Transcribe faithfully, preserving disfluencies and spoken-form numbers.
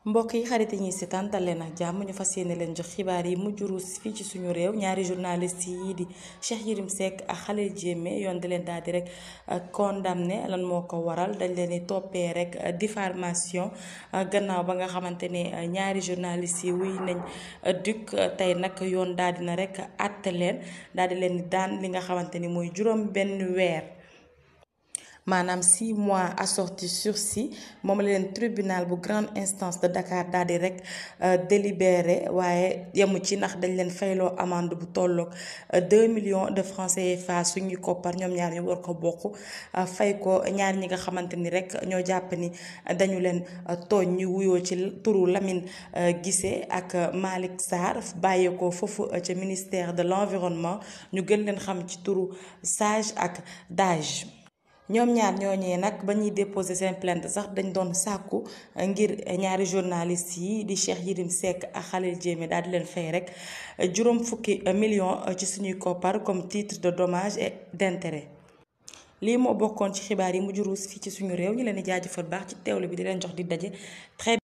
mbokk yi xarit yi ñuy seetaan dal leen ak jàmm ñu fas yéene leen jox xibaar yi mujj ruus fii ci suñu réew ñaari journaliste yi di Cheikh Yérim Seck ak Khalil Diémé yoon di leen daal di rek condamné lan moo ko waral dañ leen di toppee rek diffamation gannaaw ba nga xamante ne ñaari journaliste yi wuy nañ duk tey nag yoon daal dina rek àtte leen daal di leen daan li nga xamante ni mooy juróom benn weer. maanaam six mois assorti sursis moom la leen tribunal bu grande instance de Dakar daal di rek délibéré waaye yemu ci ndax dañ leen fayloo amende bu tolloog deux millions de francs C F A suñuy koppar ñoom ñaar ñu war ko bokk fay ko ñaar ñi nga xamante ni rek ñoo jàpp ni dañu leen tooñ ñu wuyoo ci turu Lamine Guissé ak Malick Sarr bàyyeekoo foofu ca ministère de l'environnement ñu gën leen xam ci turu Sage ak Dage. ñoom ñaar ñooñee nag ba ñuy déposé seen plainte sax dañ doon sàkku ngir ñaari journaliste yi di Cheikh Yérim Seck ak Khalil Diémé daal di leen fay rek juróom fukki million ci suñuy koppar comme titre de dommage et d'intérêt. lii moo bokkoon ci xibaar yi mujj ruus fii ci suñu réew ñu leen di jaajëfal baax ci teewlu bi di leen jox di daje très